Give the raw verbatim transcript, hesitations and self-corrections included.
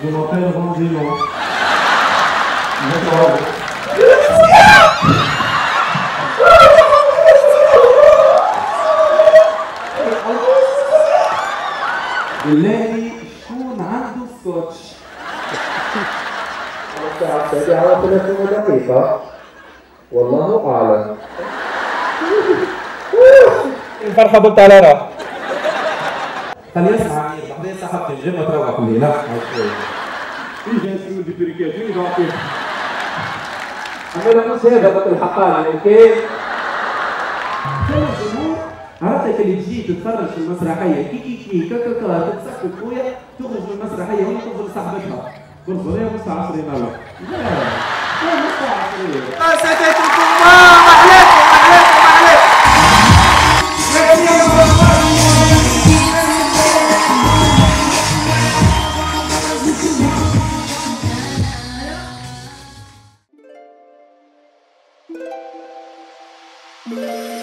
Je m'appelle Rangelo. D'accord. بالله شكون عنده سكوتش؟ هذه على ثلاثين دقيقة والله أعلم. الفرحة قلت على راه. خليه يسمع بعدين صاحبك الجيم وتروح الليلة. إيه جالس يقول في بريكات مين يعطيه؟ أنا مش هذا بطل الحقاني أوكي؟ كل الجمهور عرفتك اللي تجي تتفرج في المسرحية كي كي كي كا كا كا تتسكت خويا تخرج من المسرحية وهي تنظر لصاحبتها. تنظر هي نص عشرين مرة. لا لا نص عشرين. سكتكم ما عليكم عليكم عليكم. Thank you.